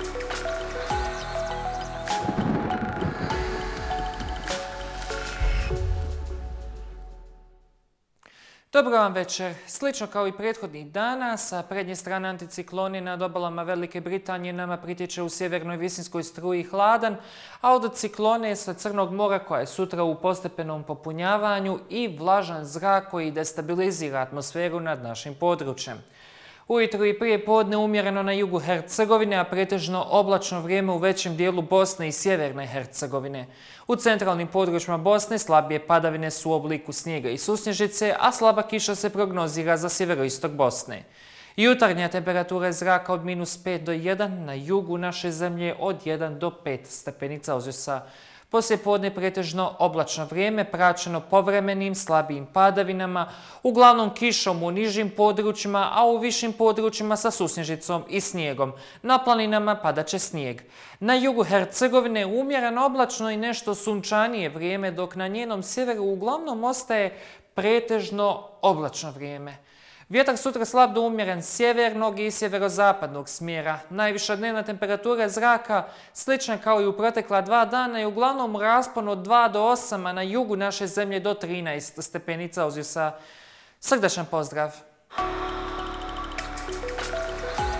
Dobro vam večer. Slično kao i prethodnih dana, sa prednje strane anticikloni nad obalama Velike Britanije nama pritječe u sjevernoj visinskoj struji hladan, a od ciklone sa Crnog mora koja je sutra u postepenom popunjavanju i vlažan zrak koji destabilizira atmosferu nad našim područjem. Ujutro i prije podne umjereno na jugu Hercegovine, a pretežno oblačno vrijeme u većem dijelu Bosne i sjeverne Hercegovine. U centralnim područjima Bosne slabije padavine su u obliku snijega i susnježice, a slaba kiša se prognozira za sjeveroistok Bosne. Jutarnja temperatura zraka od -5 do 1, na jugu naše zemlje od 1 do 5 stepeni Celzijusa. Poslije podne pretežno oblačno vrijeme, praćeno povremenim slabijim padavinama, uglavnom kišom u nižim područjima, a u višim područjima sa susnježicom i snijegom. Na planinama padaće snijeg. Na jugu Hercegovine umjereno oblačno i nešto sunčanije vrijeme, dok na njenom sjeveru uglavnom ostaje pretežno oblačno vrijeme. Vjetar sutra slab do umjeren sjevernog i sjeverozapadnog smjera. Najviša dnevna temperatura zraka slična kao i u protekla 2 dana i uglavnom u rasponu od 2 do 8, a na jugu naše zemlje do 13 stepeni Celzijusa. Srdačan pozdrav!